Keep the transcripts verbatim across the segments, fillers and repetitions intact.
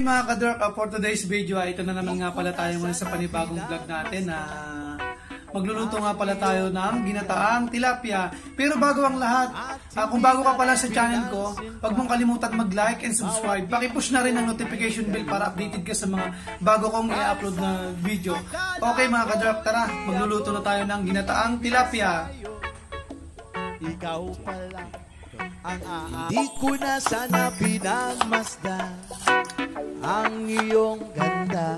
mga ka-dork, uh, for today's video, uh, ito na naman nga pala tayo muna sa panibagong vlog natin na uh, magluluto nga pala tayo ng ginataang tilapia. Pero bago ang lahat, uh, kung bago ka pala sa channel ko, huwag mong kalimutan mag-like and subscribe. Pakipush na rin ang notification bell para updated ka sa mga bago kong i-upload na video. Okay mga ka-dork, tara, magluluto na tayo ng ginataang tilapia. Ikaw pala ang aa. Hindi ko na sana pinagmasdan ang iyong ganda,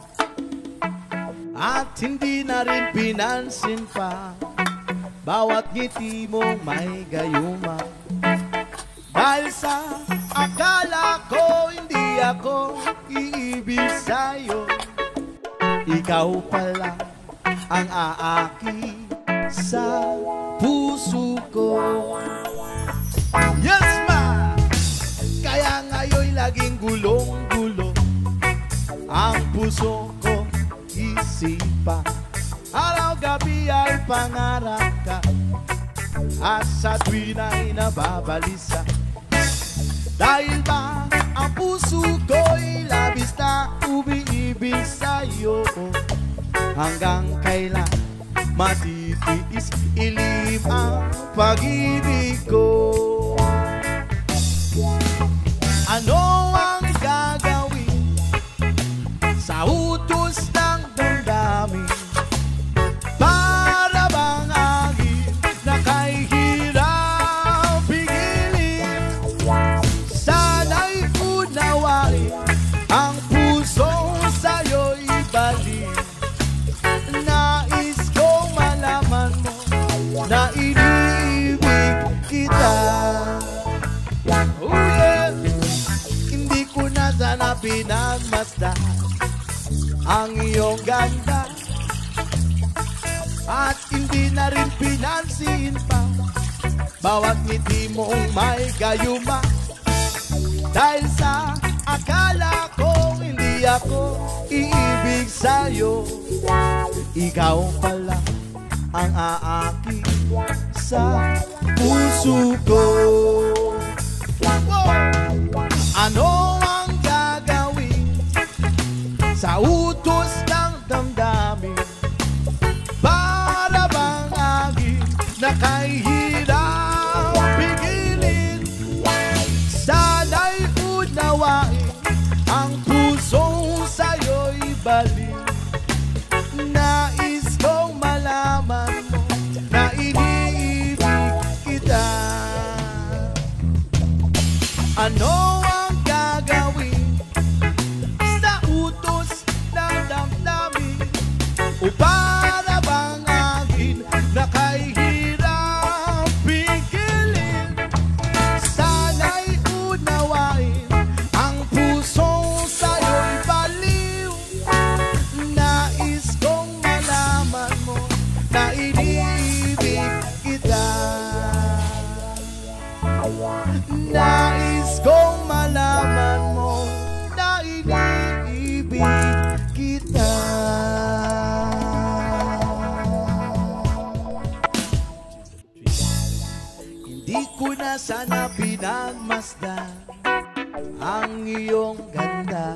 at hindi na rin pinansin pa bawat ngiti mong may gayuma. Dahil sa akala ko hindi ako iibig sa'yo, ikaw pala ang aaki sa puso ko. Yes ma! Kaya ngayon laging gulong-gulo ang puso ko, isipa. Araw-gabi ay pangarap ka, at sa tuwin ay nababalisa. Dahil ba ang puso ko'y labis na umiibig sa'yo, hanggang kailan matitiis ilim ang pag-ibig ko. Ano ang gagawin sa utos ng damdamin? Para bang agin na kay hirap pigilin? Sana'y unawain ang puso sa'yo'y balik. Nais kong malaman mo na iniibig kita. Oh yeah! Hindi ko na sana pinagmasdan ang iyong ganda, at hindi na rin pinansin pa bawat ngiti mong may gayuma. Dahil sa akala ko hindi ako iibig sa'yo, ikaw pala ang aaki sa puso ko. Ano ang gagawin sa utos ng damdamin? Para bang agin na kay hirap pigilin? Sana'y unawain ang pusong sa'yo'y balik. Nais kong malaman mo na iniibig kita. Ano ang gagawin sa utos ng damdamin? O para bang agin na kay hirap pigilin? Sana'y unawain ang pusong sa'yo'y baliw. Nais kong malaman mo na iniibig kita. Nais kong malaman mo na iniibig kita. Hindi ko na sana pinagmasdan ang iyong ganda,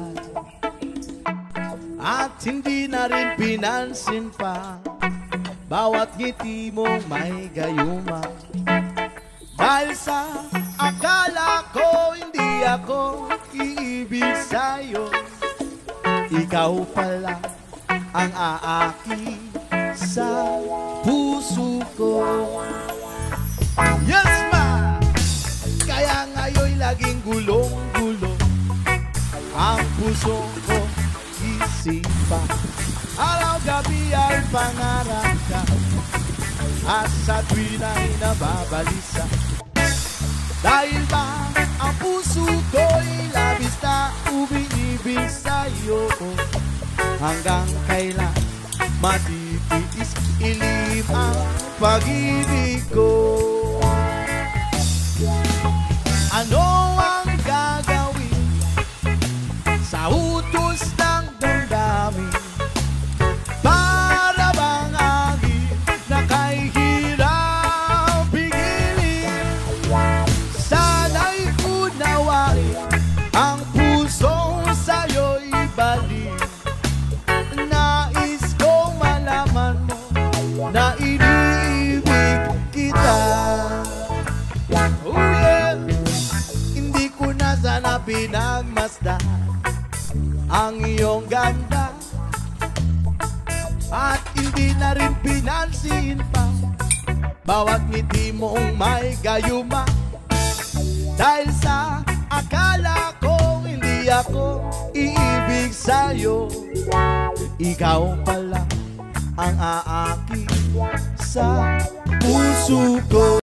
at hindi na rin pinansin pa bawat ngiti mong may gayuma. Dahil sa akala ko hindi ako iibig sa'yo, ikaw pala ang aaki sa puso ko. Yes ma! Kaya ngayon laging gulong-gulo ang puso ko, isipa. Araw-gabi ay pangarap ka, at sa tuwin ay nababalisa. Dahil ba ang puso ko'y labis na umiibig sa'yo, hanggang kailan matitiis ilim ang pag-ibig ko. Ano ang gagawin sa utos ng damdamin? Para bang agin na kay hirap pigilin? Sana'y unawain ang puso sa pinagmasdan ang iyong ganda at hindi na rin pinansin pa bawat ngiti mong may gayuma. Dahil sa akala ko hindi ako iibig sa'yo, ikaw pala ang aaki sa puso ko.